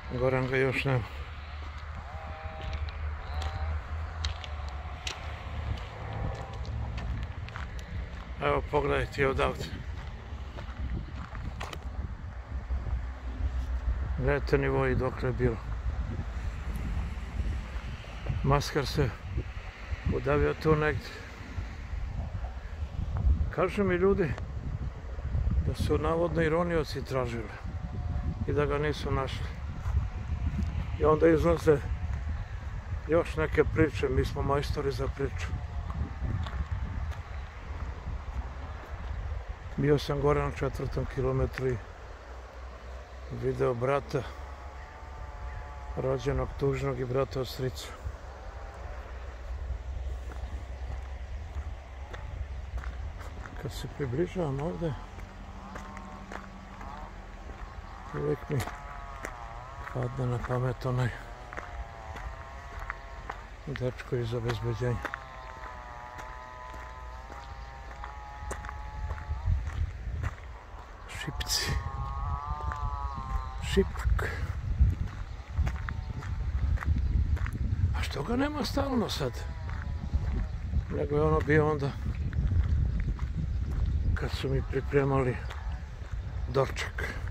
Goran ga još nema. Evo pogledajte odavde. Gledajte nivoji dokle je bilo. Maskar se udavio tu negdje. Kažu mi ljudi da su navodno i ronioci tražili i da ga nisu našli. I onda izlaze još neke priče, mi smo majstori za priču. Bio sam gore na 4. kilometru i video brata rođenog tužnog i brata od stricu. Kad se približavam ovdje, uvijek mi padne na pamet onaj dečko iz obezbeđenja. Šipci. Šipk. A što ga nema stalno sad? Nego je ono bio onda kad su mi pripremali doček.